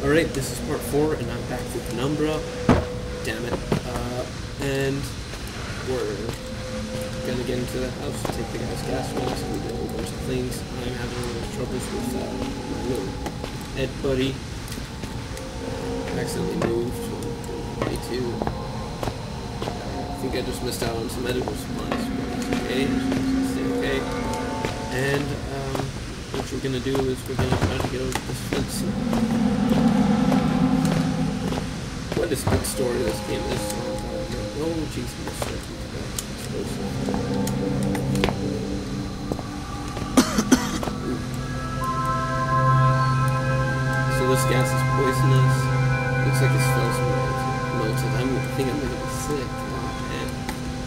Alright, this is part 4, and I'm back for Penumbra. Damn it. And we're gonna get into the house, take the guy's gas mask, we do a whole bunch of things. I'm having a little troubles with my little head buddy. I accidentally moved way too. I think I just missed out on some edible supplies, but it's okay. It's stay okay. And, what we're gonna do is we're gonna try to get over this fence. What a good story this game is. Oh, jeez, I'm starting to get So this gas is poisonous. Looks like it smells melted. I think I'm gonna be sick. Oh, man.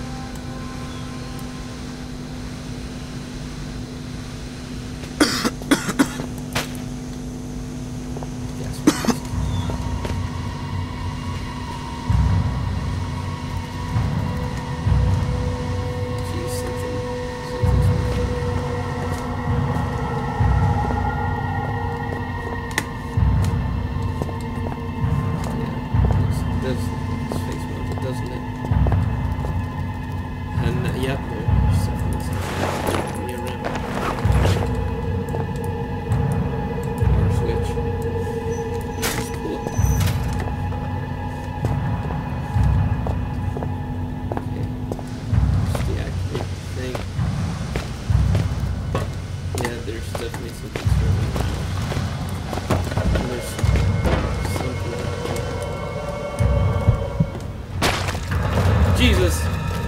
Jesus.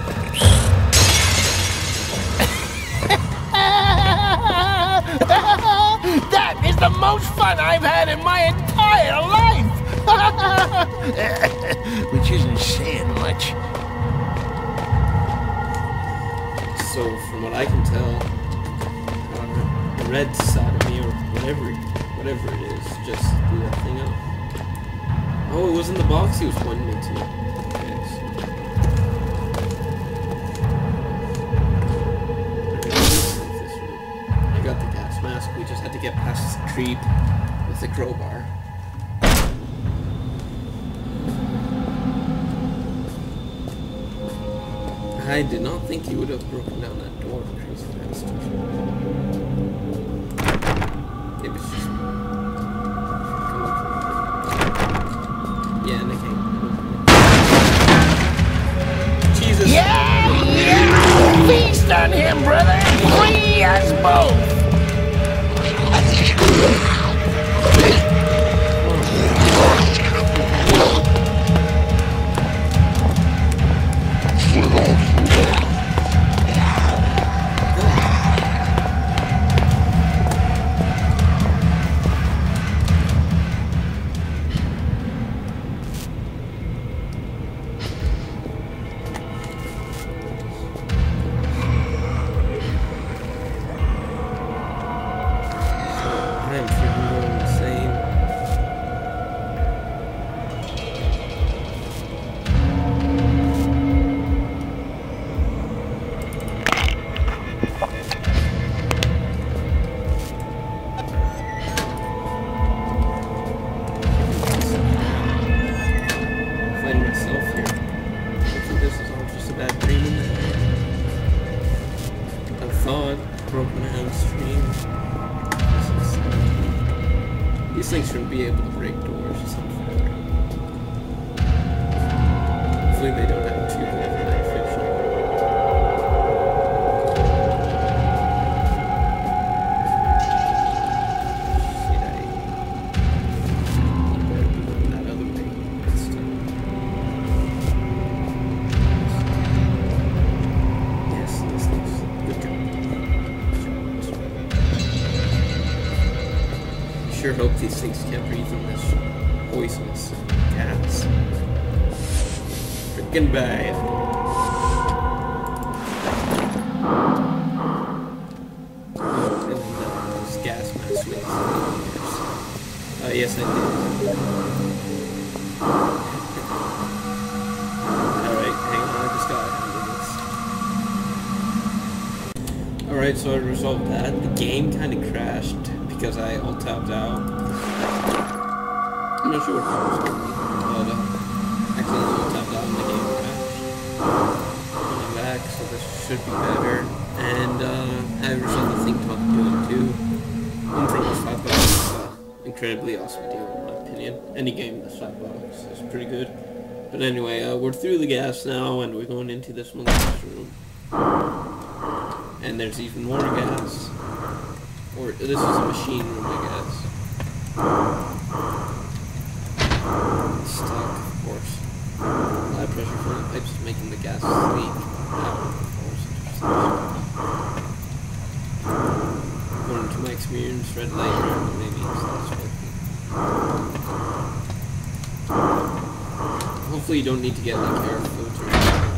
That is the most fun I've had in my entire life! Which isn't saying much. So, from what I can tell, the red side of me, or whatever it is, just blew that thing up. Oh, it was in the box he was pointing me to. We just had to get past the creep with the crowbar. I did not think he would have broken down that door crazy fast. Maybe it's just... Yeah, and they came. Jesus! Yeah! Feast on him, brother! Free us both! Broke my hamstring. These things shouldn't be able to break doors or something. Hopefully they don't have too good of a night vision. That other way. This time. Yes, this looks good job. Sure hope these things can't breathe in this poisonous gas. Freaking bad. And then this gas mask makes oh, yes, I did. Alright, hang on, I just gotta handle this. Alright, so I resolved that. The game kinda crashed because I alt-tabbed out. I'm not sure what it's supposed to be, but accidentally tapped out and the game crashed. I'm back, so this should be better. And I have other thing to do too. Umbrella $5 is incredibly awesome deal in my opinion. Any game that's $5 is pretty good. But anyway, we're through the gas now, and we're going into this one gas room. And there's even more gas. Or this is a machine room, I guess. Stuck, of course. High pressure from the pipes is making the gas leak out, of course. According to my experience, red light around maybe starts working. Hopefully you don't need to get like air filters.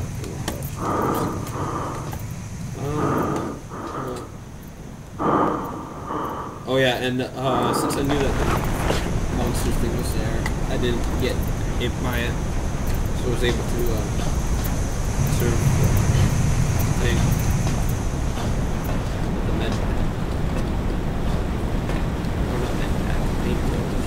Oh yeah, and since I knew that the monster thing was there, I didn't get hit by it, so I was able to serve the thing. The med pack. Or not med pack, painkillers.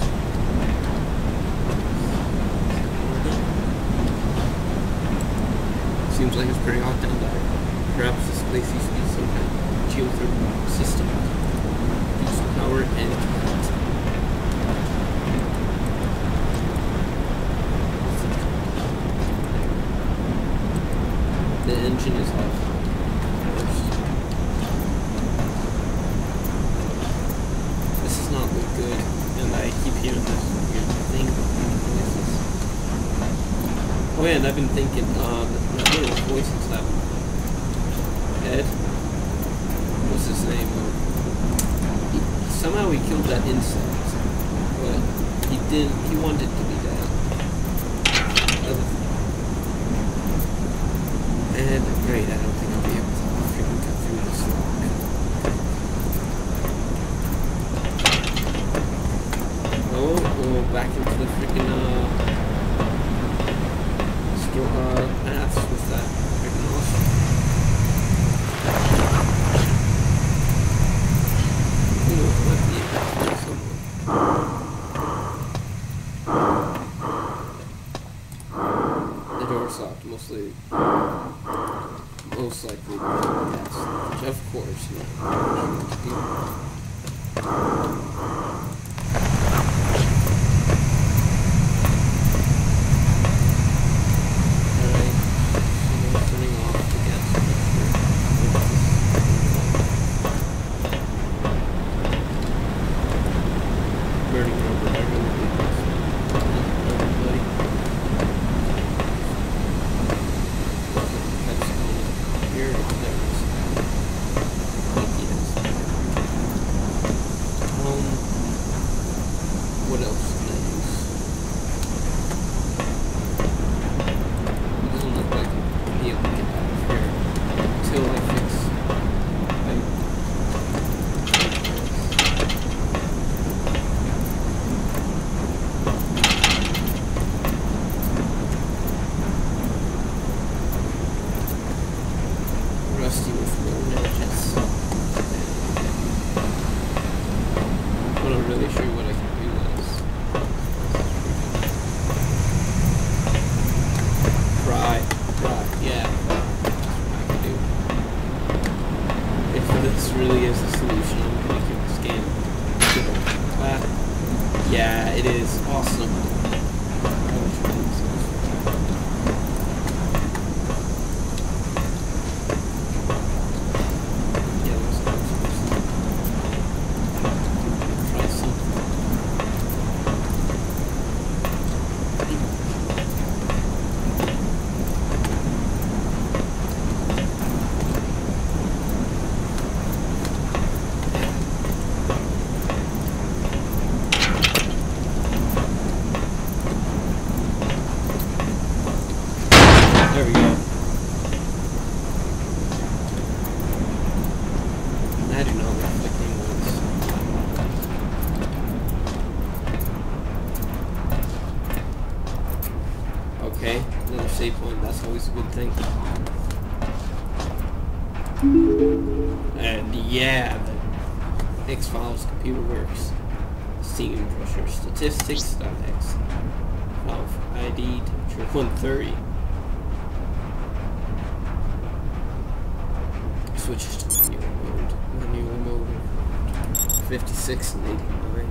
Seems like it's pretty hot down there. Perhaps this place used to be some kind of geothermal system. Power and heat. The engine is off first. This does not look good, and I keep hearing this weird thing noises. Oh yeah, and I've been thinking, that little voice inside Ed? What's his name? Somehow he killed that insect, but he didn't. He wanted to be dead. And great, I don't think I'll be able to freaking cut through this lock. Oh, back into the freaking paths with that freaking awesome. The door's locked, most likely yes, which of course Alright, so turning off the gas burning rubber, I really think everybody. Here, there is. What else can I use? It doesn't look like I'll be able to get out of here until I fix. Rusty with no edges. I'm not really sure what I can do with this. Fry, yeah. That's what I can do. If this really is the solution, I'm gonna give this game a clap. Yeah, it is awesome. There we go. I do not like flickering ones. Okay, another save point, that's always a good thing. And yeah, the X-Files computer works. Steam pressure statistics.x. Valve ID temperature 130. Switches to manual mode 56 and 89.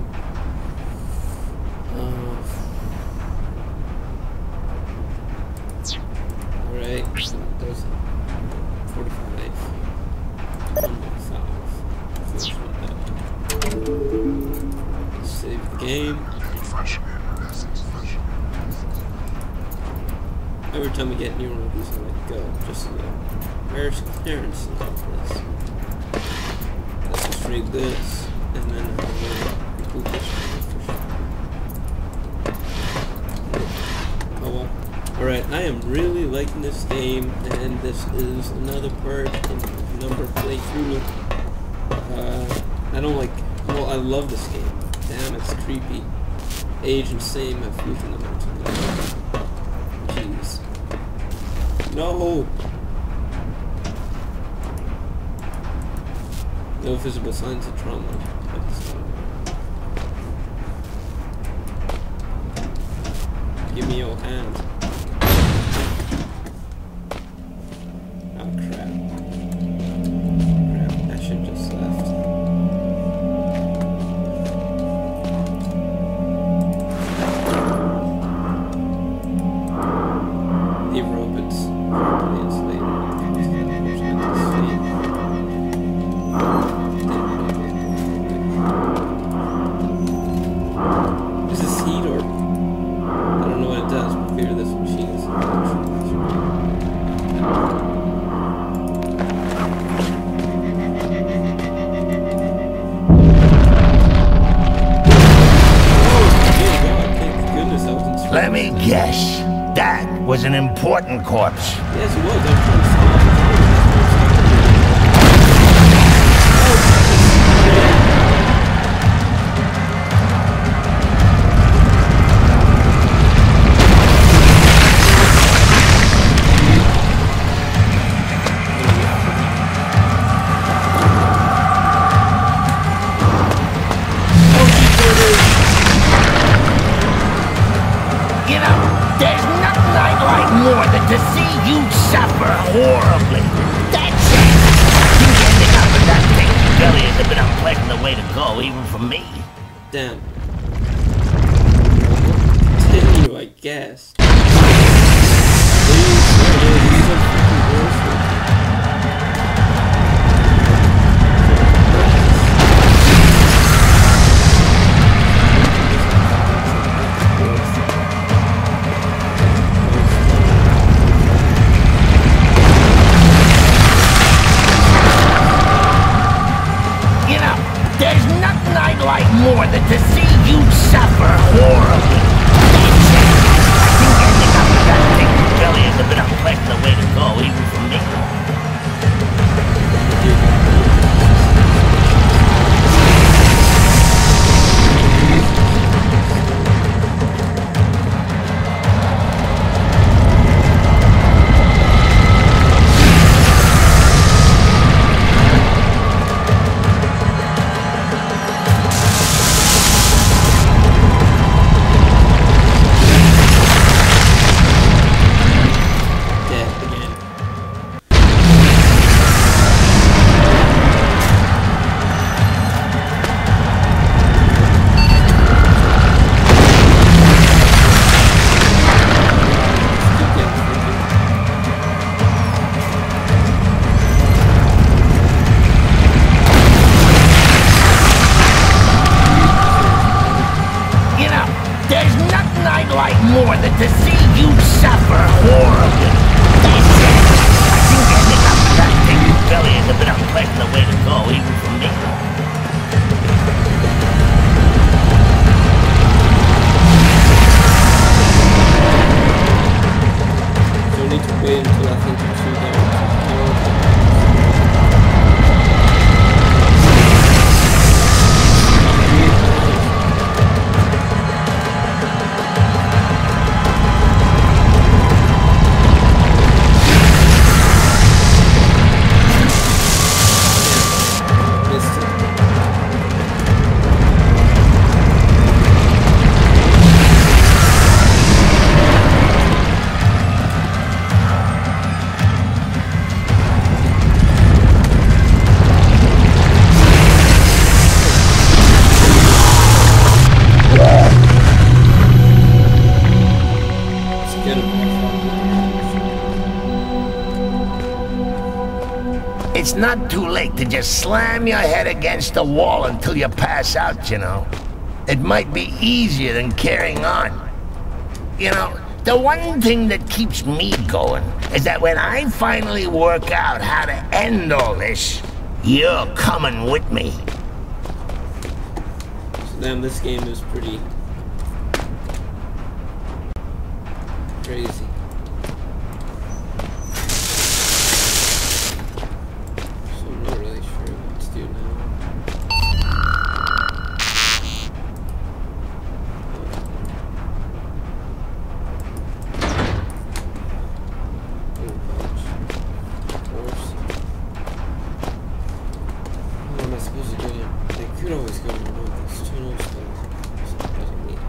Alright, so those 45. Save the game. Every time we get new reviews, I let go. Just so where's clearance of this? Let's just read this, and then include this one. Oh well. Alright, I am really liking this game, and this is another part in number playthrough. I don't like. Well, I love this game. Damn, it's creepy. Age and same have youth in the Jeez. No! No visible signs of trauma. Give me your hand. Oh crap. Crap, I should just left. The robots properly insulated. Is this heat or I don't know what it does, but clear this machine is Let me guess. That was an important corpse. Yes, it was. I was trying to stop it. You know, there's nothing I'd like more than to see you suffer horribly. That's it. You ending up with that thing really is a bit unpleasant the way to go, even for me. Damn. Continue, I guess. Like more than to see you suffer horribly. That's it. I think ending up with that thing really is a bit unpleasant the way to go, even for me. Like more than to see you suffer horribly. That's it. I think ending up with that thing really is a bit unpleasant the way to go, even for me. So we need to wait until I think you shoot there. Missed it. it's not too late to just slam your head against the wall until you pass out, you know. It might be easier than carrying on. You know, the one thing that keeps me going is that when I finally work out how to end all this, you're coming with me. So damn, this game is pretty crazy. So I'm not really sure what to do now. What am I supposed to do here? I could always go to one of these tunnels, but it doesn't need.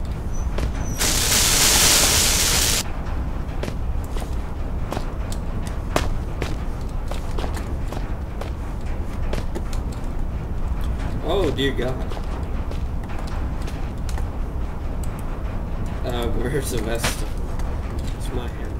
Oh dear God. Where's the vest? It's my hand.